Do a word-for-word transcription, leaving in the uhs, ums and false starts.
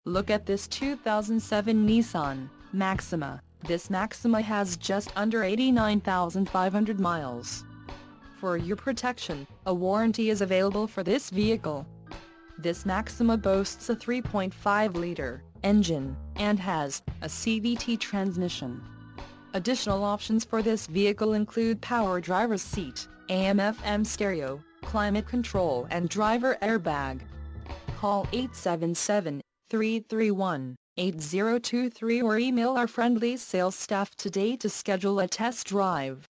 Look at this two thousand seven Nissan Maxima. This Maxima has just under eighty-nine thousand five hundred miles. For your protection, a warranty is available for this vehicle. This Maxima boasts a three point five liter engine, and has a C V T transmission. Additional options for this vehicle include power driver's seat, A M F M stereo, climate control and driver airbag. Call eight seven seven, three three one, eight zero two three or email our friendly sales staff today to schedule a test drive.